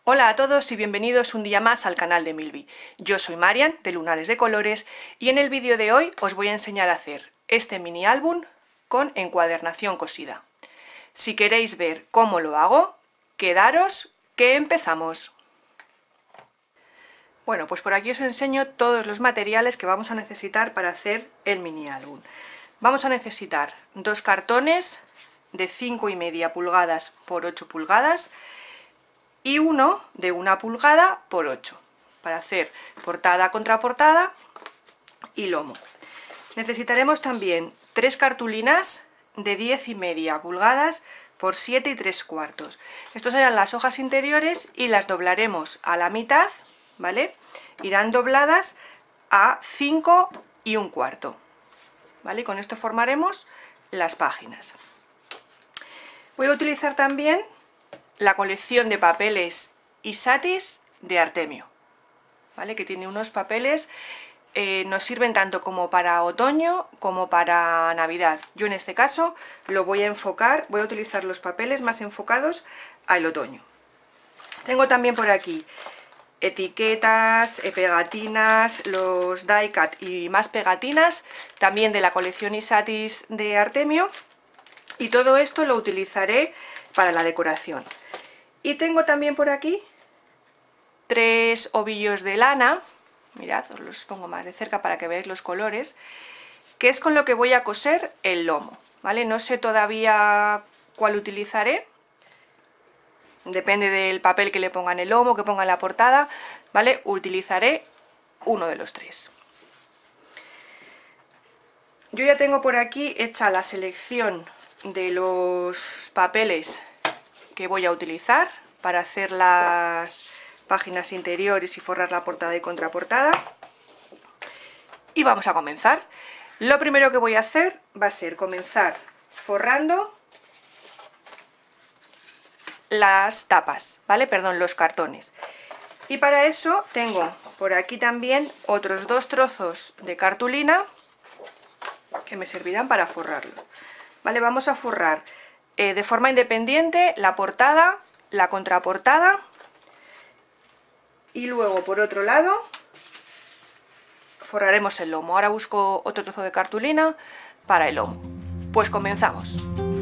Hola a todos y bienvenidos un día más al canal de Milvi. Yo soy Marian de Lunares de Colores y en el vídeo de hoy os voy a enseñar a hacer este mini álbum con encuadernación cosida. Si queréis ver cómo lo hago, quedaros que empezamos. Bueno, pues por aquí os enseño todos los materiales que vamos a necesitar para hacer el mini álbum. Vamos a necesitar dos cartones de 5,5 pulgadas por 8 pulgadas y uno de 1 pulgada por 8 para hacer portada contra portada y lomo. Necesitaremos también 3 cartulinas de 10,5 pulgadas por 7 3/4. Estos serán las hojas interiores y las doblaremos a la mitad, ¿vale? Irán dobladas a 5 1/4, ¿vale? Con esto formaremos las páginas. Voy a utilizar también la colección de papeles Isatis de Artemio, ¿vale? Que tiene unos papeles, nos sirven tanto como para otoño como para Navidad. Yo en este caso lo voy a enfocar, voy a utilizar los papeles más enfocados al otoño. Tengo también por aquí etiquetas, pegatinas, los die cut y más pegatinas, también de la colección Isatis de Artemio, y todo esto lo utilizaré para la decoración. Y tengo también por aquí 3 ovillos de lana, mirad, os los pongo más de cerca para que veáis los colores, que es con lo que voy a coser el lomo, ¿vale? No sé todavía cuál utilizaré, depende del papel que le ponga en el lomo, que ponga en la portada, ¿vale? Utilizaré uno de los 3. Yo ya tengo por aquí hecha la selección de los papeles que voy a utilizar para hacer las páginas interiores y forrar la portada y contraportada, y vamos a comenzar. Lo primero que voy a hacer va a ser comenzar forrando las tapas, ¿vale? Perdón, los cartones, y para eso tengo por aquí también otros 2 trozos de cartulina que me servirán para forrarlo, ¿vale? Vamos a forrar de forma independiente la portada, la contraportada, y luego por otro lado forraremos el lomo. Ahora busco otro trozo de cartulina para el lomo. Pues comenzamos.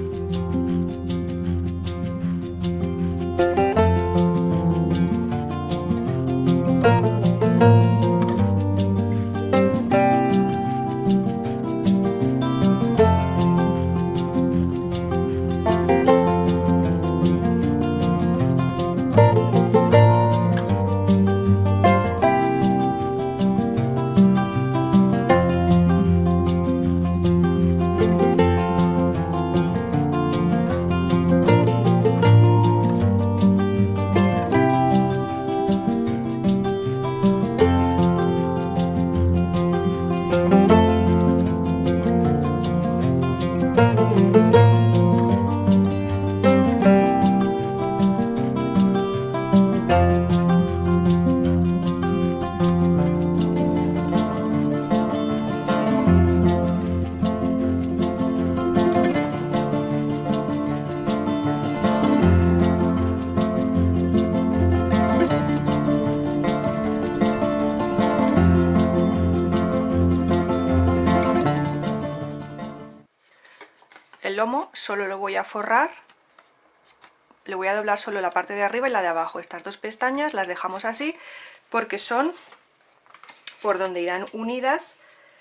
El lomo solo lo voy a forrar, le voy a doblar solo la parte de arriba y la de abajo. Estas 2 pestañas las dejamos así porque son por donde irán unidas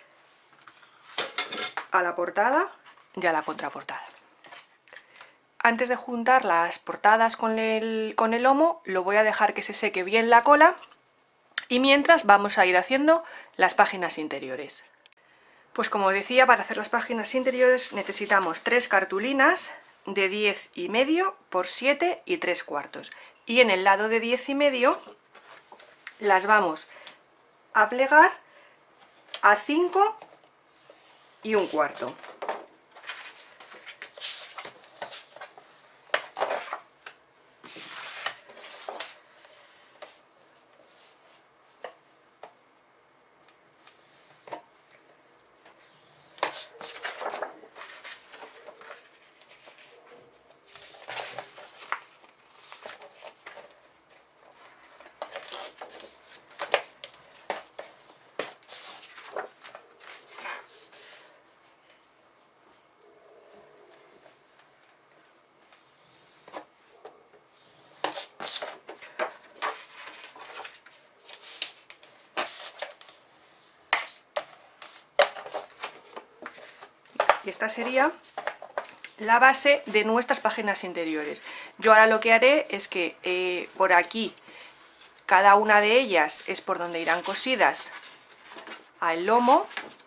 a la portada y a la contraportada. Antes de juntar las portadas con el lomo, lo voy a dejar que se seque bien la cola, y mientras vamos a ir haciendo las páginas interiores. Pues como decía, para hacer las páginas interiores necesitamos 3 cartulinas de 10,5 por 7 3/4, y en el lado de 10,5 las vamos a plegar a 5 1/4. Y esta sería la base de nuestras páginas interiores. Yo ahora lo que haré es que por aquí, cada una de ellas es por donde irán cosidas al lomo.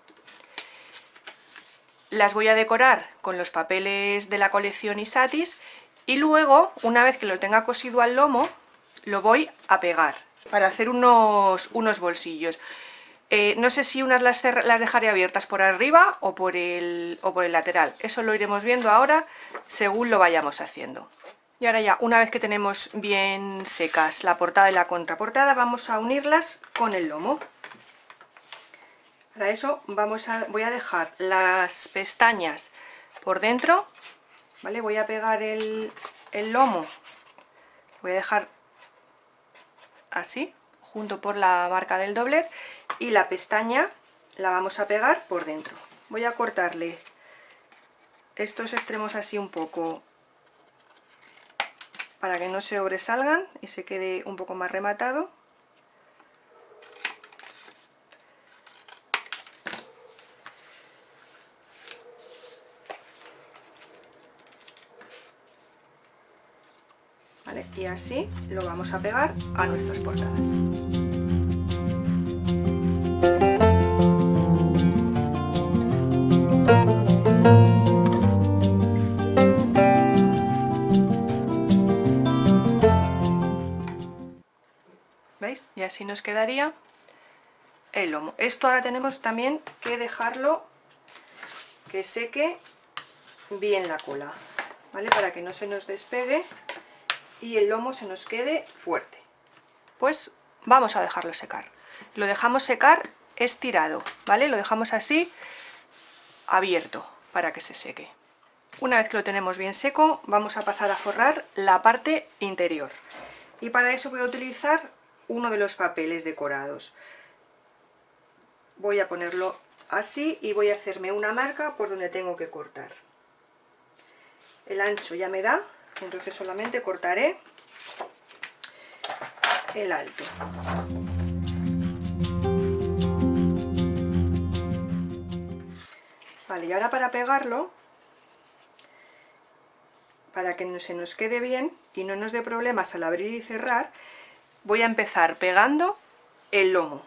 Las voy a decorar con los papeles de la colección Isatis y luego, una vez que lo tenga cosido al lomo, lo voy a pegar para hacer unos bolsillos. No sé si unas las dejaré abiertas por arriba o por el lateral. Eso lo iremos viendo ahora según lo vayamos haciendo. Y ahora ya, una vez que tenemos bien secas la portada y la contraportada, vamos a unirlas con el lomo. Para eso voy a dejar las pestañas por dentro, ¿vale? Voy a pegar el lomo, voy a dejar así, junto por la marca del doblez, y la pestaña la vamos a pegar por dentro. Voy a cortarle estos extremos así un poco para que no se sobresalgan y se quede un poco más rematado. ¿Vale? Y así lo vamos a pegar a nuestras portadas. ¿Veis? Y así nos quedaría el lomo. Esto ahora tenemos también que dejarlo que seque bien la cola, ¿vale? Para que no se nos despegue y el lomo se nos quede fuerte. Pues vamos a dejarlo secar. Lo dejamos secar estirado, ¿vale? Lo dejamos así abierto para que se seque. Una vez que lo tenemos bien seco, vamos a pasar a forrar la parte interior. Y para eso voy a utilizar uno de los papeles decorados. Voy a ponerlo así y voy a hacerme una marca por donde tengo que cortar. El ancho ya me da, entonces solamente cortaré el alto. Vale, y ahora para pegarlo, para que se nos quede bien y no nos dé problemas al abrir y cerrar, voy a empezar pegando el lomo.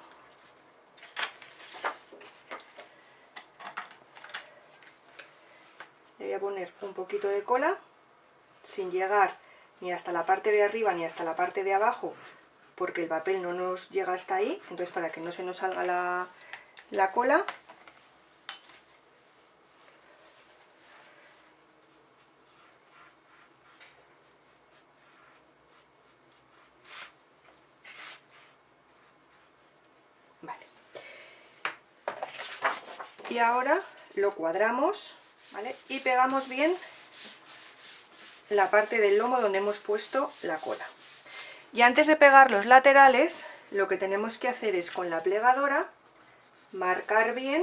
Le voy a poner un poquito de cola, sin llegar ni hasta la parte de arriba ni hasta la parte de abajo, porque el papel no nos llega hasta ahí, entonces para que no se nos salga la cola. Vale. Y ahora lo cuadramos, ¿vale? Y pegamos bien la parte del lomo donde hemos puesto la cola. Y antes de pegar los laterales, lo que tenemos que hacer es con la plegadora marcar bien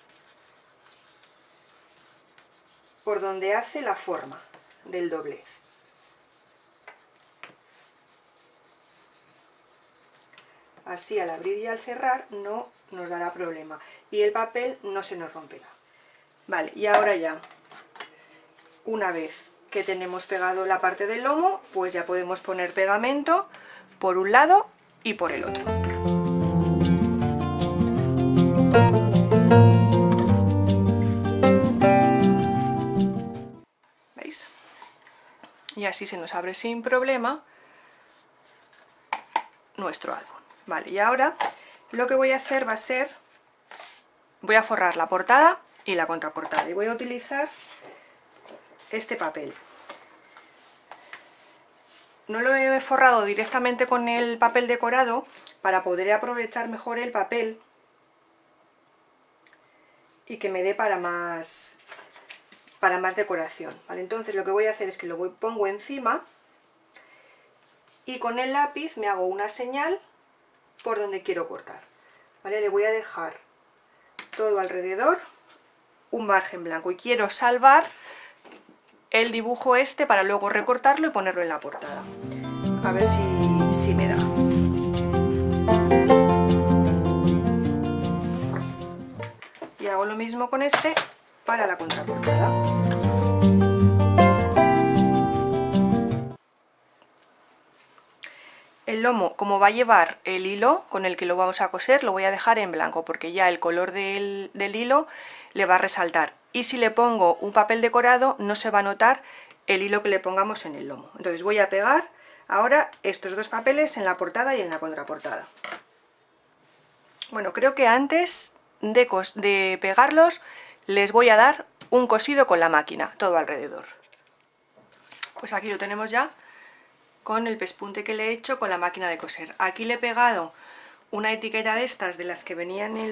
por donde hace la forma del doblez. Así al abrir y al cerrar no nos dará problema y el papel no se nos romperá. Vale, y ahora ya, una vez que tenemos pegado la parte del lomo, pues ya podemos poner pegamento por un lado y por el otro. ¿Veis? Y así se nos abre sin problema nuestro álbum. Vale, y ahora lo que voy a hacer va a ser, voy a forrar la portada y la contraportada y voy a utilizar este papel. No lo he forrado directamente con el papel decorado para poder aprovechar mejor el papel y que me dé para más decoración, ¿vale? Entonces lo que voy a hacer es que lo pongo encima y con el lápiz me hago una señal por donde quiero cortar, ¿vale? Le voy a dejar todo alrededor un margen blanco y quiero salvar el dibujo este para luego recortarlo y ponerlo en la portada. A ver si me da. Y hago lo mismo con este para la contraportada. El lomo, como va a llevar el hilo con el que lo vamos a coser, lo voy a dejar en blanco porque ya el color del hilo le va a resaltar, y si le pongo un papel decorado no se va a notar el hilo que le pongamos en el lomo. Entonces voy a pegar ahora estos dos papeles en la portada y en la contraportada. Bueno, creo que antes de pegarlos les voy a dar un cosido con la máquina, todo alrededor. Pues aquí lo tenemos ya con el pespunte que le he hecho con la máquina de coser. Aquí le he pegado una etiqueta de estas, de las que venían en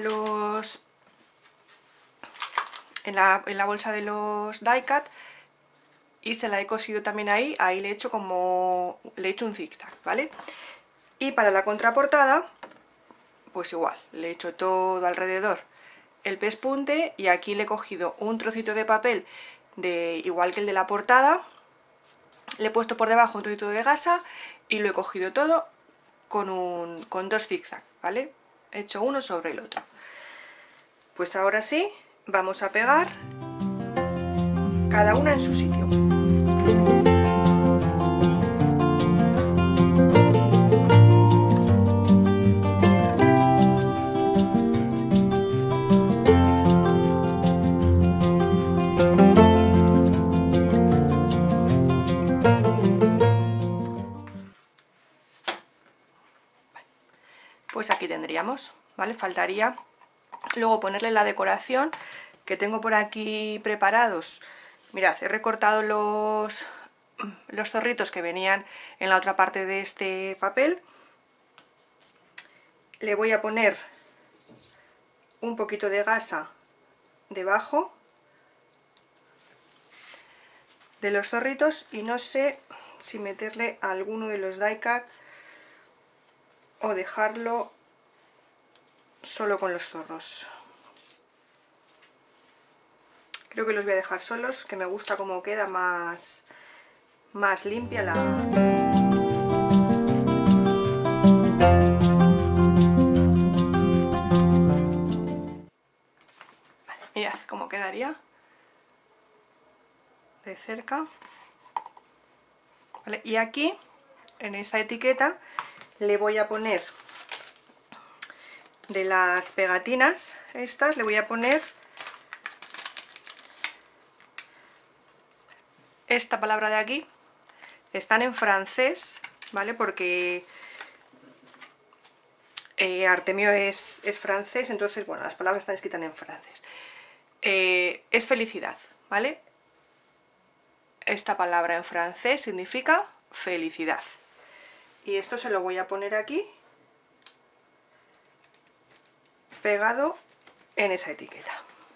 la bolsa de los die cut, y se la he cosido también ahí le he hecho un zigzag, ¿vale? Y para la contraportada, pues igual, le he hecho todo alrededor el pespunte, y aquí le he cogido un trocito de papel igual que el de la portada, le he puesto por debajo un trocito de gasa y lo he cogido todo con dos zigzags, ¿vale? He hecho uno sobre el otro. Pues ahora sí, vamos a pegar cada una en su sitio. Pues aquí tendríamos, ¿vale? Faltaría luego ponerle la decoración que tengo por aquí preparados. Mirad, he recortado los zorritos que venían en la otra parte de este papel. Le voy a poner un poquito de gasa debajo de los zorritos, y no sé si meterle a alguno de los die cut o dejarlo solo con los zorros. Creo que los voy a dejar solos, que me gusta cómo queda más limpia la... Vale, mirad cómo quedaría de cerca. Vale, y aquí, en esta etiqueta, le voy a poner de las pegatinas estas, le voy a poner esta palabra de aquí. Están en francés, ¿vale? Porque Artemio es francés, entonces, bueno, las palabras están escritas en francés. Es felicidad, ¿vale? Esta palabra en francés significa felicidad. Y esto se lo voy a poner aquí, pegado en esa etiqueta.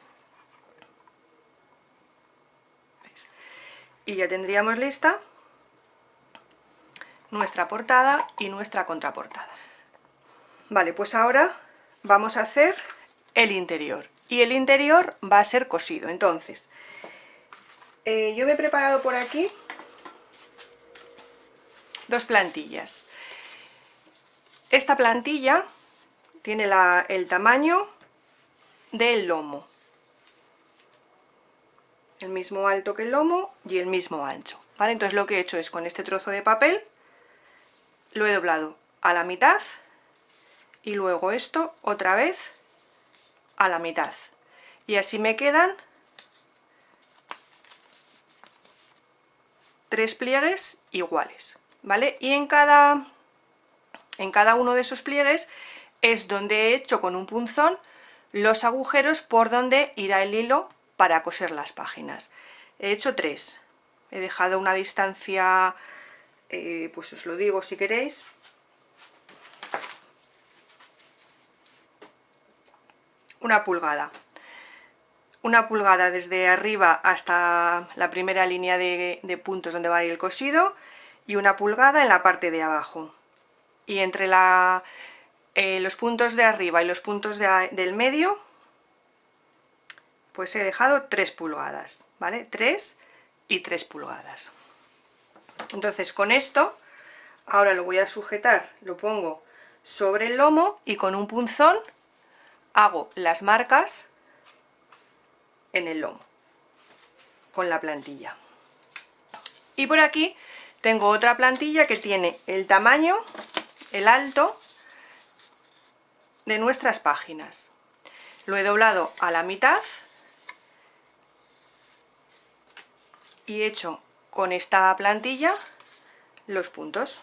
¿Veis? Y ya tendríamos lista nuestra portada y nuestra contraportada. Vale, pues ahora vamos a hacer el interior. Y el interior va a ser cosido. Entonces, yo me he preparado por aquí dos plantillas. Esta plantilla tiene el tamaño del lomo, el mismo alto que el lomo y el mismo ancho, ¿vale? Entonces lo que he hecho es, con este trozo de papel lo he doblado a la mitad, y luego esto otra vez a la mitad, y así me quedan 3 pliegues iguales, ¿vale? Y en cada uno de esos pliegues es donde he hecho con un punzón los agujeros por donde irá el hilo para coser las páginas. He hecho 3, he dejado una distancia, pues os lo digo si queréis, una pulgada desde arriba hasta la primera línea de puntos donde va a ir el cosido, y una pulgada en la parte de abajo, y entre los puntos de arriba y los puntos del medio pues he dejado 3 pulgadas, ¿vale? 3 y 3 pulgadas. Entonces con esto ahora lo voy a sujetar, lo pongo sobre el lomo y con un punzón hago las marcas en el lomo, con la plantilla. Y por aquí tengo otra plantilla que tiene el tamaño, el alto de nuestras páginas. Lo he doblado a la mitad y he hecho con esta plantilla los puntos.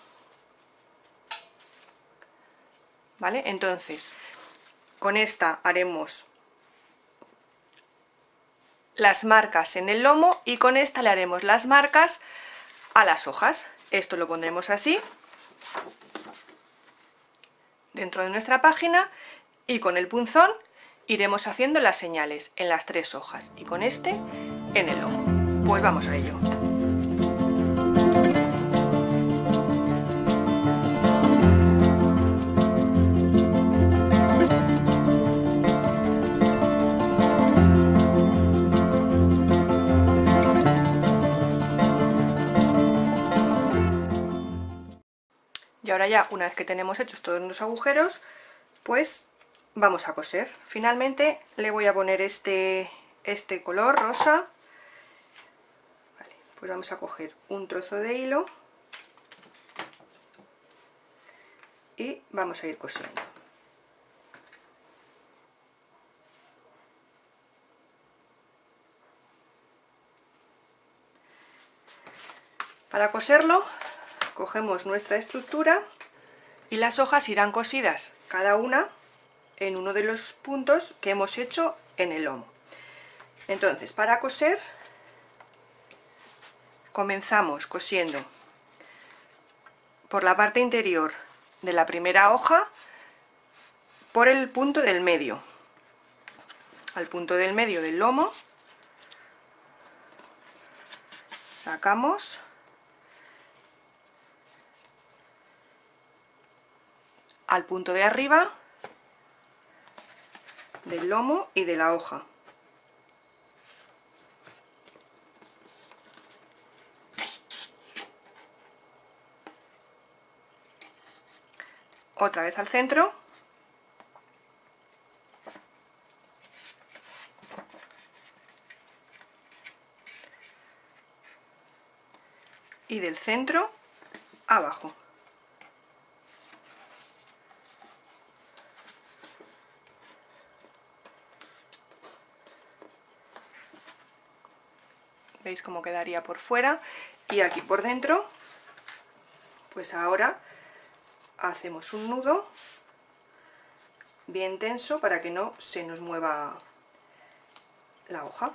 ¿Vale? Entonces, con esta haremos las marcas en el lomo y con esta le haremos las marcas a las hojas. Esto lo pondremos así dentro de nuestra página y con el punzón iremos haciendo las señales en las 3 hojas y con este en el lomo. Pues vamos a ello. Y ahora ya, una vez que tenemos hechos todos los agujeros, pues vamos a coser. Finalmente le voy a poner este color rosa. Vale, pues vamos a coger un trozo de hilo y vamos a ir cosiendo. Para coserlo cogemos nuestra estructura y las hojas irán cosidas cada una en uno de los puntos que hemos hecho en el lomo. Entonces, para coser comenzamos cosiendo por la parte interior de la primera hoja por el punto del medio, al punto del medio del lomo, sacamos al punto de arriba del lomo y de la hoja. Otra vez al centro. Y del centro abajo. ¿Veis cómo quedaría por fuera? Y aquí por dentro, pues ahora hacemos un nudo bien tenso para que no se nos mueva la hoja.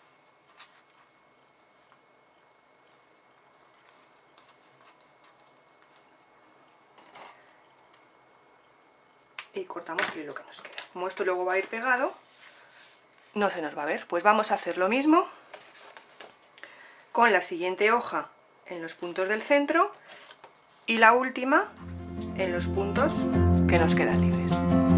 Y cortamos el hilo que nos queda. Como esto luego va a ir pegado, no se nos va a ver. Pues vamos a hacer lo mismo con la siguiente hoja en los puntos del centro y la última en los puntos que nos quedan libres.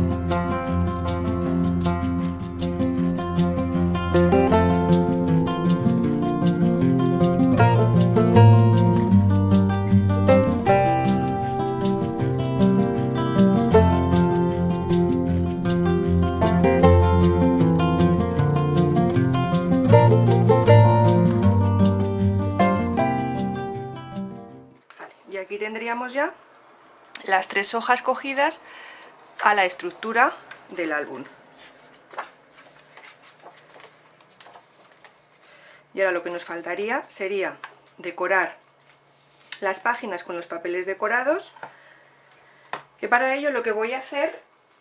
Y aquí tendríamos ya las 3 hojas cogidas a la estructura del álbum. Y ahora lo que nos faltaría sería decorar las páginas con los papeles decorados, que para ello lo que voy a hacer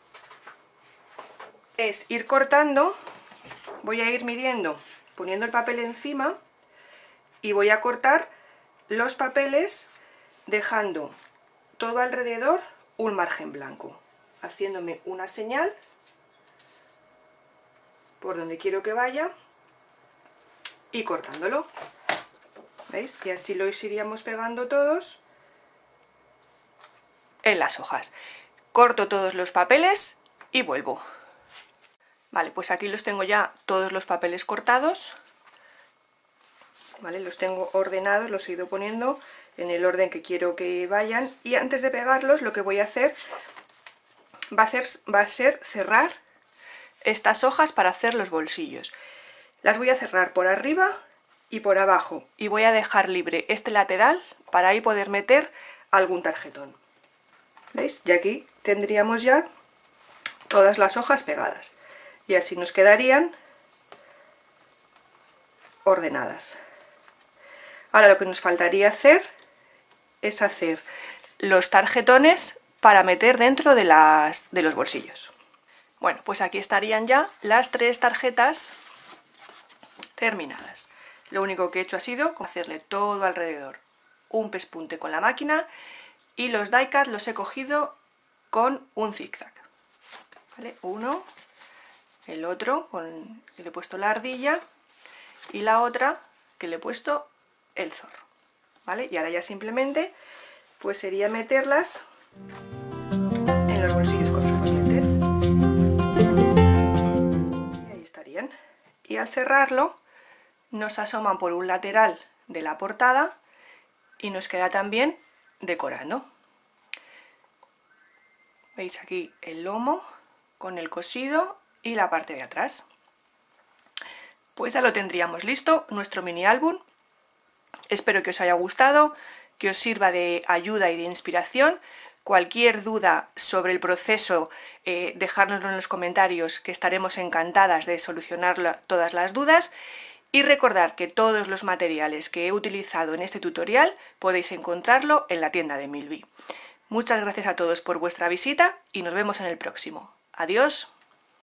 es ir cortando, voy a ir midiendo, poniendo el papel encima y voy a cortar los papeles dejando todo alrededor un margen blanco, haciéndome una señal por donde quiero que vaya y cortándolo. ¿Veis? Y así los iríamos pegando todos en las hojas. Corto todos los papeles y vuelvo. Vale, pues aquí los tengo ya todos los papeles cortados. Vale, los tengo ordenados, los he ido poniendo en el orden que quiero que vayan, y antes de pegarlos lo que voy a hacer va a ser cerrar estas hojas para hacer los bolsillos. Las voy a cerrar por arriba y por abajo, y voy a dejar libre este lateral para ahí poder meter algún tarjetón. ¿Veis? Y aquí tendríamos ya todas las hojas pegadas y así nos quedarían ordenadas. Ahora lo que nos faltaría hacer es hacer los tarjetones para meter dentro de los bolsillos. Bueno, pues aquí estarían ya las 3 tarjetas terminadas. Lo único que he hecho ha sido hacerle todo alrededor un pespunte con la máquina y los die cut los he cogido con un zigzag. ¿Vale? Uno, el otro que le he puesto la ardilla y la otra que le he puesto el zorro. ¿Vale? Y ahora ya simplemente pues sería meterlas en los bolsillos correspondientes. Y ahí estarían. Y al cerrarlo nos asoman por un lateral de la portada y nos queda también decorando. Veis aquí el lomo con el cosido y la parte de atrás. Pues ya lo tendríamos listo, nuestro mini álbum. Espero que os haya gustado, que os sirva de ayuda y de inspiración. Cualquier duda sobre el proceso, dejárnoslo en los comentarios, que estaremos encantadas de solucionar todas las dudas. Y recordad que todos los materiales que he utilizado en este tutorial podéis encontrarlo en la tienda de Milby. Muchas gracias a todos por vuestra visita y nos vemos en el próximo. Adiós.